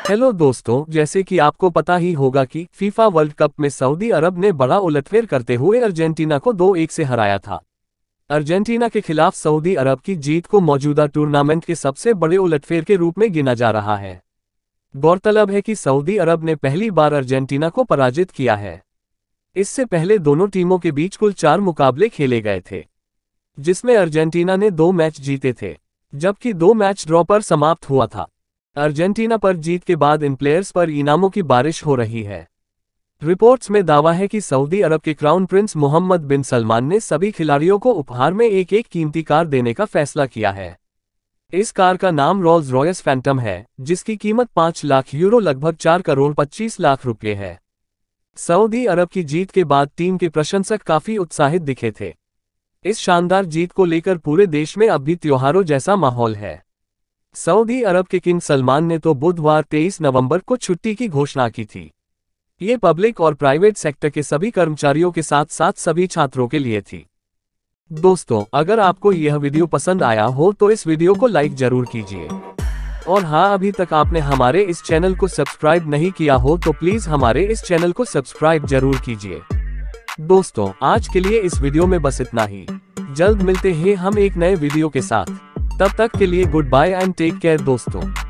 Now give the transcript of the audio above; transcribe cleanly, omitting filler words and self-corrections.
Hello दोस्तों, जैसे कि आपको पता ही होगा कि फीफा वर्ल्ड कप में सऊदी अरब ने बड़ा उलटफेर करते हुए अर्जेंटीना को 2-1 से हराया था। अर्जेंटीना के खिलाफ सऊदी अरब की जीत को मौजूदा टूर्नामेंट के सबसे बड़े उलटफेर के रूप में गिना जा रहा है। गौरतलब है कि सऊदी अरब ने पहली बार अर्जेंटीना को पराजित किया है। इससे पहले दोनों टीमों के बीच कुल 4 मुकाबले खेले गए थे, जिसमें अर्जेंटीना ने 2 मैच जीते थे, जबकि 2 मैच ड्रॉ पर समाप्त हुआ था। अर्जेंटीना पर जीत के बाद इन प्लेयर्स पर इनामों की बारिश हो रही है। रिपोर्ट्स में दावा है कि सऊदी अरब के crown prince Mohammed bin Salman ने सभी खिलाड़ियों को उपहार में एक कीमती कार देने का फैसला किया है। इस कार का नाम रोल्स रॉयस फैंटम है, जिसकी कीमत 5 लाख यूरो लगभग 4 करोड़ 25 लाख रुपये है। सऊदी अरब की जीत के बाद टीम के प्रशंसक काफी उत्साहित दिखे थे। इस शानदार जीत को लेकर पूरे देश में अब भी त्योहारों जैसा माहौल है। सऊदी अरब के किंग सलमान ने तो बुधवार 23 नवंबर को छुट्टी की घोषणा की थी। ये पब्लिक और प्राइवेट सेक्टर के सभी कर्मचारियों के साथ साथ सभी छात्रों के लिए थी। दोस्तों, अगर आपको यह वीडियो पसंद आया हो तो इस वीडियो को लाइक जरूर कीजिए। और हाँ, अभी तक आपने हमारे इस चैनल को सब्सक्राइब नहीं किया हो तो प्लीज हमारे इस चैनल को सब्सक्राइब जरूर कीजिए। दोस्तों, आज के लिए इस वीडियो में बस इतना ही। जल्द मिलते हैं हम एक नए वीडियो के साथ। तब तक के लिए good bye and take care दोस्तों।